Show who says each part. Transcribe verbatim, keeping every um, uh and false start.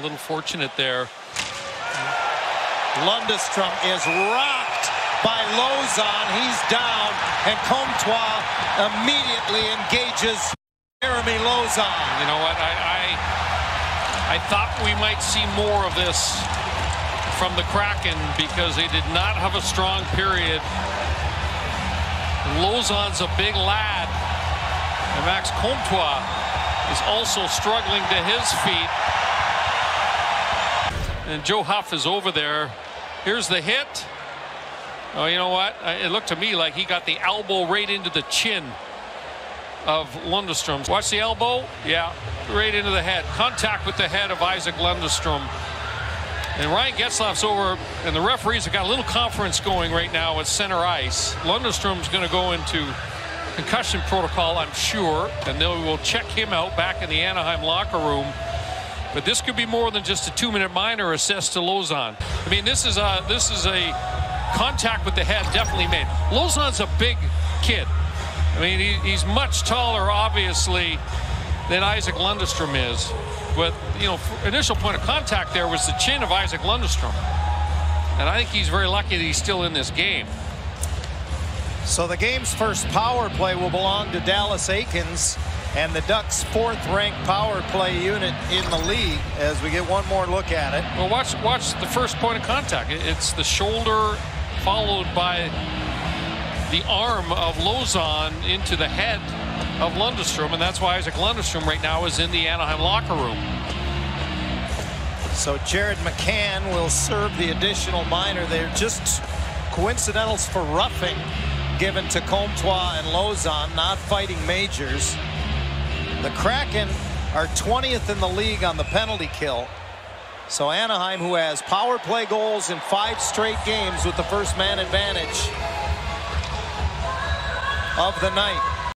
Speaker 1: little fortunate there.
Speaker 2: Lundestrom is rocked by Lauzon. He's down, and Comtois immediately engages Jeremy Lauzon.
Speaker 1: You know what? I, I I thought we might see more of this from the Kraken because they did not have a strong period. Lauzon's a big lad, and Max Comtois is also struggling to his feet. And Joe Huff is over there. Here's the hit. Oh, you know what? It looked to me like he got the elbow right into the chin of Lundestrom. Watch the elbow. Yeah, right into the head. Contact with the head of Isac Lundestrom. And Ryan Getzlaff's over, and the referees have got a little conference going right now at center ice. Lundestrom's going to go into concussion protocol, I'm sure, and they will check him out back in the Anaheim locker room. But this could be more than just a two-minute minor assessed to Lauzon. I mean, this is a this is a contact with the head definitely made. Lauzon's a big kid. I mean, he, he's much taller, obviously, than Isac Lundestrom is. But, you know, initial point of contact there was the chin of Isac Lundestrom. And I think he's very lucky that he's still in this game.
Speaker 2: So the game's first power play will belong to Dallas Aikens and the Ducks' fourth-ranked power play unit in the league as we get one more look at it.
Speaker 1: Well, watch, watch the first point of contact. It's the shoulder followed by the arm of Lauzon into the head of Lundestrom, and that's why Isac Lundestrom right now is in the Anaheim locker room.
Speaker 2: So Jared McCann will serve the additional minor. They're just coincidentals for roughing given to Comtois and Lauzon, not fighting majors. The Kraken are twentieth in the league on the penalty kill. So Anaheim, who has power play goals in five straight games with the first man advantage of the night.